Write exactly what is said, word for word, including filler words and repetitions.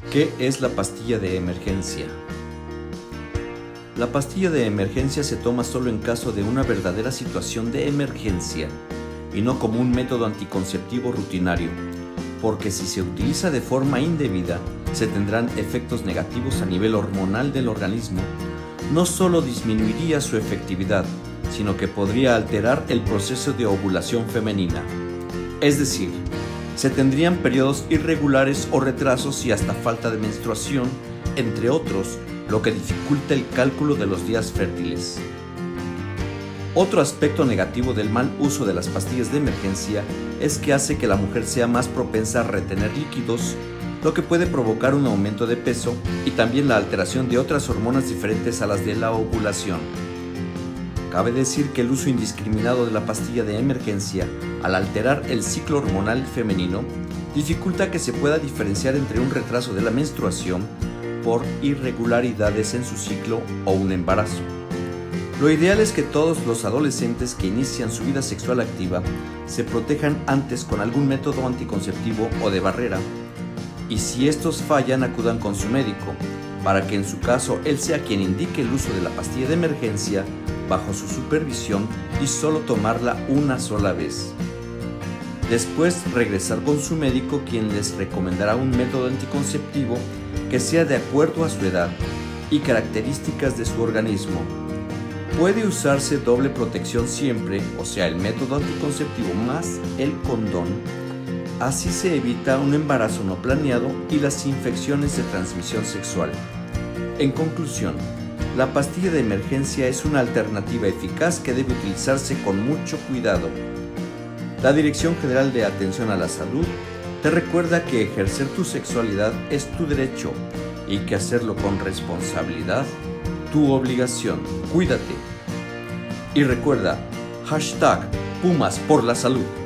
¿Qué es la pastilla de emergencia? La pastilla de emergencia se toma solo en caso de una verdadera situación de emergencia y no como un método anticonceptivo rutinario, porque si se utiliza de forma indebida, se tendrán efectos negativos a nivel hormonal del organismo. No solo disminuiría su efectividad, sino que podría alterar el proceso de ovulación femenina. Es decir, se tendrían periodos irregulares o retrasos y hasta falta de menstruación, entre otros, lo que dificulta el cálculo de los días fértiles. Otro aspecto negativo del mal uso de las pastillas de emergencia es que hace que la mujer sea más propensa a retener líquidos, lo que puede provocar un aumento de peso y también la alteración de otras hormonas diferentes a las de la ovulación. Cabe decir que el uso indiscriminado de la pastilla de emergencia, al alterar el ciclo hormonal femenino, dificulta que se pueda diferenciar entre un retraso de la menstruación por irregularidades en su ciclo o un embarazo. Lo ideal es que todos los adolescentes que inician su vida sexual activa se protejan antes con algún método anticonceptivo o de barrera, y si estos fallan acudan con su médico, para que en su caso él sea quien indique el uso de la pastilla de emergencia bajo su supervisión y solo tomarla una sola vez. Después regresar con su médico, quien les recomendará un método anticonceptivo que sea de acuerdo a su edad y características de su organismo. Puede usarse doble protección siempre, o sea, el método anticonceptivo más el condón. Así se evita un embarazo no planeado y las infecciones de transmisión sexual. En conclusión, la pastilla de emergencia es una alternativa eficaz que debe utilizarse con mucho cuidado. La Dirección General de Atención a la Salud te recuerda que ejercer tu sexualidad es tu derecho y que hacerlo con responsabilidad, tu obligación. Cuídate. Y recuerda, hashtag Pumas por la Salud.